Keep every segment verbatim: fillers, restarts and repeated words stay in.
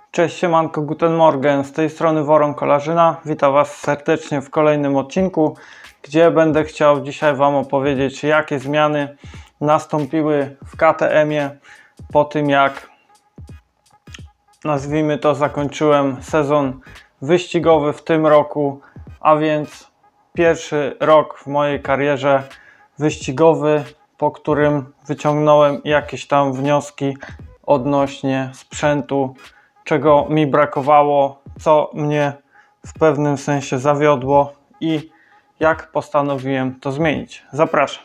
Cześć, siemanko, guten Morgen, z tej strony Woron Kolarzyna. Witam Was serdecznie w kolejnym odcinku, gdzie będę chciał dzisiaj Wam opowiedzieć, jakie zmiany nastąpiły w K T M-ie po tym, jak, nazwijmy to, zakończyłem sezon wyścigowy w tym roku, a więc pierwszy rok w mojej karierze wyścigowy, po którym wyciągnąłem jakieś tam wnioski odnośnie sprzętu, czego mi brakowało, co mnie w pewnym sensie zawiodło i jak postanowiłem to zmienić. Zapraszam.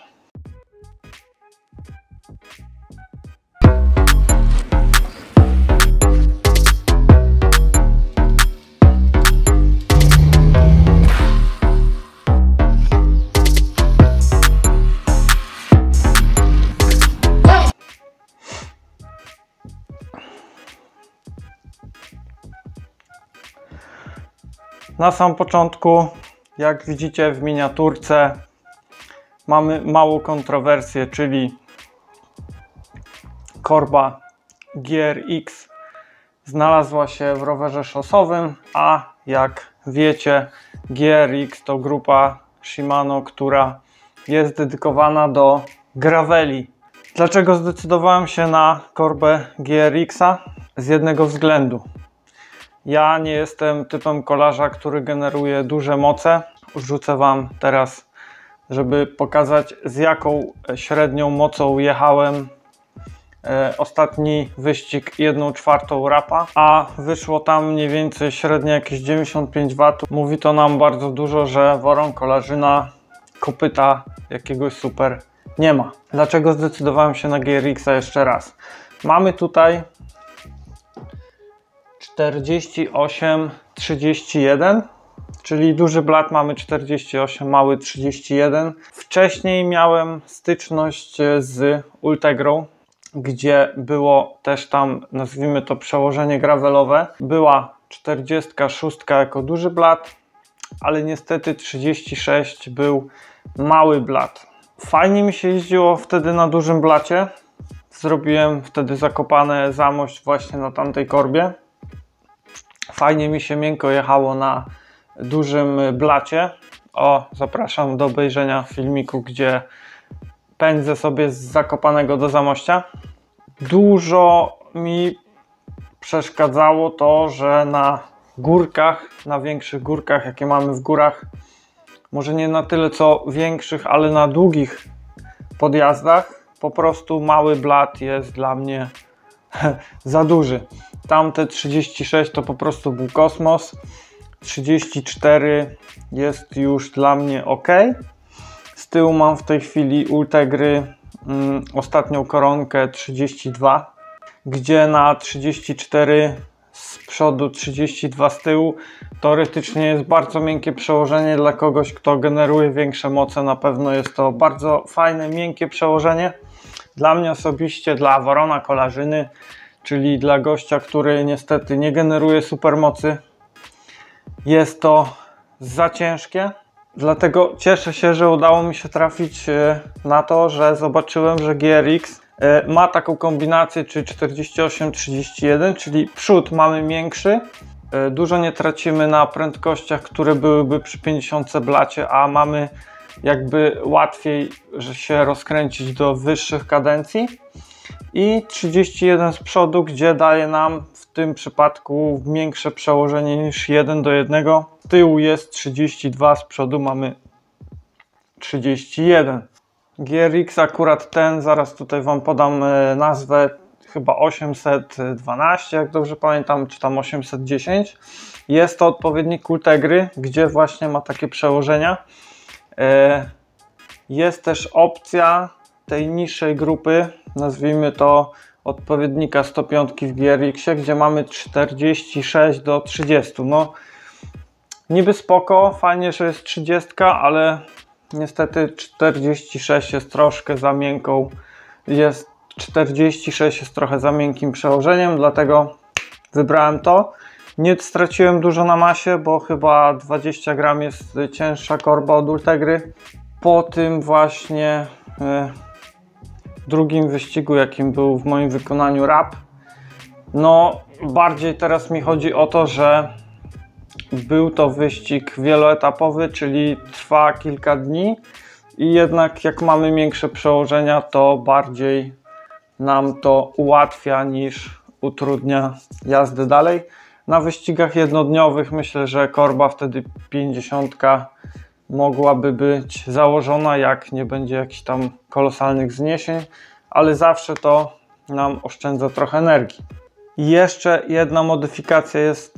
Na sam początku, jak widzicie w miniaturce, mamy małą kontrowersję, czyli korba G R X znalazła się w rowerze szosowym, a jak wiecie, G R X to grupa Shimano, która jest dedykowana do graveli. Dlaczego zdecydowałem się na korbę G R X-a? Z jednego względu. Ja nie jestem typem kolarza, który generuje duże moce. Rzucę Wam teraz, żeby pokazać, z jaką średnią mocą jechałem e, ostatni wyścig jedną czwartą rapa, a wyszło tam mniej więcej średnio jakieś dziewięćdziesiąt pięć watów. Mówi to nam bardzo dużo, że Woron Kolarzyna kopyta jakiegoś super nie ma. Dlaczego zdecydowałem się na G R X-a jeszcze raz? Mamy tutaj czterdzieści osiem trzydzieści jeden, czyli duży blat mamy czterdzieści osiem, mały trzydzieści jeden. Wcześniej miałem styczność z Ultegrą, gdzie było też tam, nazwijmy to, przełożenie gravelowe. Była czterdzieści sześć jako duży blat, ale niestety trzydzieści sześć był mały blat. Fajnie mi się jeździło wtedy na dużym blacie. Zrobiłem wtedy zakopane zamość właśnie na tamtej korbie. Fajnie mi się miękko jechało na dużym blacie. O, zapraszam do obejrzenia filmiku, gdzie pędzę sobie z Zakopanego do Zamościa. Dużo mi przeszkadzało to, że na górkach, na większych górkach, jakie mamy w górach, może nie na tyle co większych, ale na długich podjazdach, po prostu mały blat jest dla mnie za duży. Tamte trzydzieści sześć to po prostu był kosmos. trzydzieści cztery jest już dla mnie ok. Z tyłu mam w tej chwili Ultegry mm, ostatnią koronkę trzydzieści dwa, gdzie na trzydzieści cztery z przodu, trzydzieści dwa z tyłu teoretycznie jest bardzo miękkie przełożenie. Dla kogoś, kto generuje większe moce, na pewno jest to bardzo fajne, miękkie przełożenie. Dla mnie osobiście, dla Worona Kolarzyny, czyli dla gościa, który niestety nie generuje supermocy, jest to za ciężkie. Dlatego cieszę się, że udało mi się trafić na to, że zobaczyłem, że G R X ma taką kombinację, czyli czterdzieści osiem trzydzieści jeden, czyli przód mamy większy, dużo nie tracimy na prędkościach, które byłyby przy pięćdziesiątce blacie, a mamy jakby łatwiej że się rozkręcić do wyższych kadencji, i trzydzieści jeden z przodu, gdzie daje nam w tym przypadku większe przełożenie niż jeden do jednego. Z tyłu jest trzydzieści dwa, z przodu mamy trzydzieści jeden. G R X akurat ten, zaraz tutaj Wam podam nazwę, chyba osiemset dwanaście, jak dobrze pamiętam, czy tam osiemset dziesięć. Jest to odpowiednik Ultegry, gdzie właśnie ma takie przełożenia. Jest też opcja tej niższej grupy, nazwijmy to odpowiednika sto pięć w G R X-ie, gdzie mamy czterdzieści sześć do trzydziestu. No niby spoko, fajnie, że jest trzydzieści, ale niestety czterdzieści sześć jest troszkę za miękką, jest czterdzieści sześć jest trochę za miękkim przełożeniem, dlatego wybrałem to. Nie straciłem dużo na masie, bo chyba dwadzieścia gram jest cięższa korba od Ultegry. Po tym właśnie y, drugim wyścigu, jakim był w moim wykonaniu rap, no bardziej teraz mi chodzi o to, że był to wyścig wieloetapowy, czyli trwa kilka dni i jednak jak mamy większe przełożenia, to bardziej nam to ułatwia niż utrudnia jazdę dalej. Na wyścigach jednodniowych myślę, że korba wtedy pięćdziesiątka mogłaby być założona, jak nie będzie jakichś tam kolosalnych wzniesień, ale zawsze to nam oszczędza trochę energii. I jeszcze jedna modyfikacja jest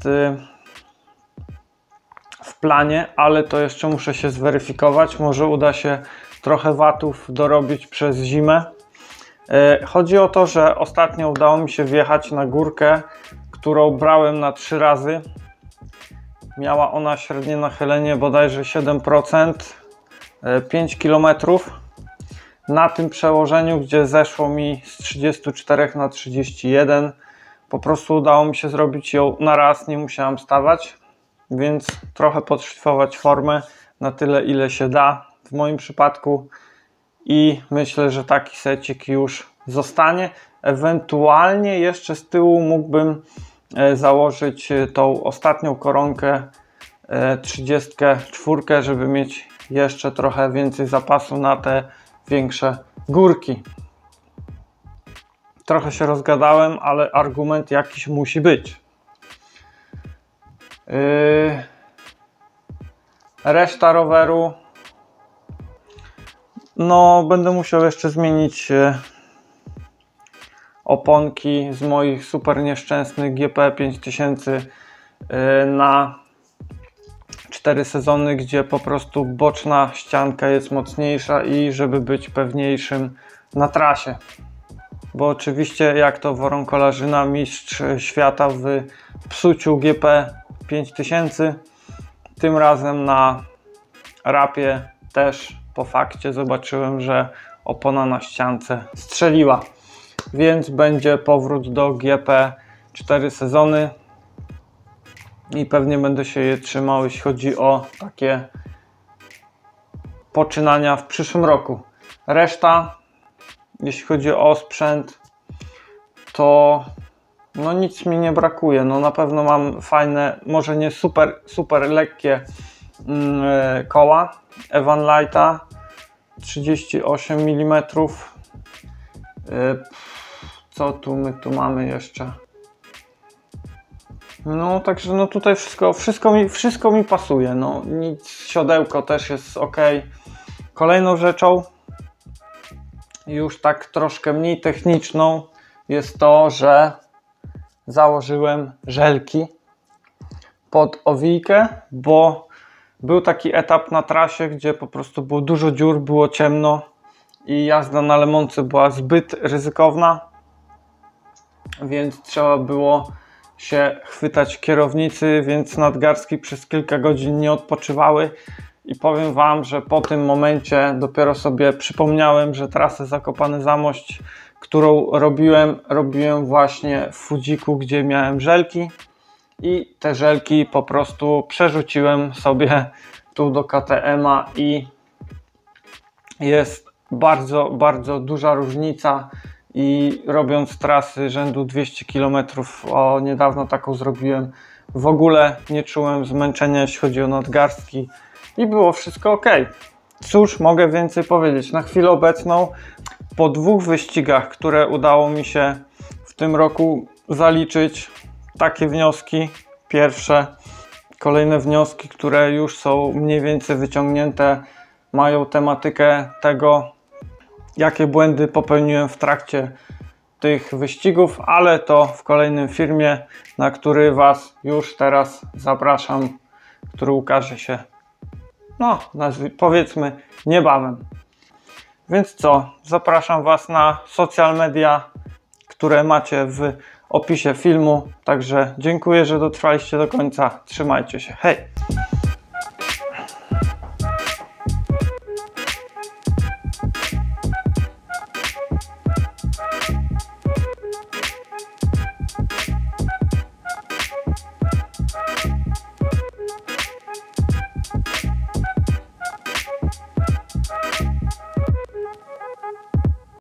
w planie, ale to jeszcze muszę się zweryfikować. Może uda się trochę watów dorobić przez zimę. Chodzi o to, że ostatnio udało mi się wjechać na górkę, którą brałem na trzy razy. Miała ona średnie nachylenie bodajże siedem procent, pięć kilometrów. Na tym przełożeniu, gdzie zeszło mi z trzydziestu czterech na trzydzieści jeden, po prostu udało mi się zrobić ją na raz, nie musiałem stawać, więc trochę podszlifować formę na tyle, ile się da w moim przypadku i myślę, że taki secik już zostanie. Ewentualnie jeszcze z tyłu mógłbym założyć tą ostatnią koronkę trzydziestkę cztery, żeby mieć jeszcze trochę więcej zapasu na te większe górki. Trochę się rozgadałem, ale argument jakiś musi być. Yy... Reszta roweru, no będę musiał jeszcze zmienić oponki z moich super nieszczęsnych G P pięć tysięcy na cztery sezony, gdzie po prostu boczna ścianka jest mocniejsza i żeby być pewniejszym na trasie. Bo oczywiście jak to woronkolarzyna, mistrz świata w psuciu G P pięć tysięcy, tym razem na rapie też po fakcie zobaczyłem, że opona na ściance strzeliła. Więc będzie powrót do G P cztery sezony i pewnie będę się je trzymał, jeśli chodzi o takie poczynania w przyszłym roku. Reszta, jeśli chodzi o sprzęt, to no nic mi nie brakuje. No na pewno mam fajne, może nie super, super lekkie yy, koła Evan Lighta trzydzieści osiem milimetrów. Yy, co tu my tu mamy jeszcze? No także no tutaj wszystko, wszystko, mi, wszystko mi pasuje. No nic, siodełko też jest ok. Kolejną rzeczą, już tak troszkę mniej techniczną, jest to, że założyłem żelki pod owijkę, bo był taki etap na trasie, gdzie po prostu było dużo dziur, było ciemno i jazda na lemonce była zbyt ryzykowna, więc trzeba było się chwytać kierownicy, więc nadgarstki przez kilka godzin nie odpoczywały i powiem Wam, że po tym momencie dopiero sobie przypomniałem, że trasę Zakopane-Zamość, którą robiłem, robiłem właśnie w Fudziku, gdzie miałem żelki i te żelki po prostu przerzuciłem sobie tu do K T M a i jest bardzo, bardzo duża różnica i robiąc trasy rzędu dwieście kilometrów, o niedawno taką zrobiłem, w ogóle nie czułem zmęczenia, jeśli chodzi o nadgarstki i było wszystko ok. Cóż mogę więcej powiedzieć? Na chwilę obecną po dwóch wyścigach, które udało mi się w tym roku zaliczyć, takie wnioski. Pierwsze, kolejne wnioski, które już są mniej więcej wyciągnięte, mają tematykę tego, jakie błędy popełniłem w trakcie tych wyścigów, ale to w kolejnym filmie, na który Was już teraz zapraszam, który ukaże się, no powiedzmy, niebawem. Więc co, zapraszam Was na social media, które macie w opisie filmu. Także dziękuję, że dotrwaliście do końca. Trzymajcie się. Hej!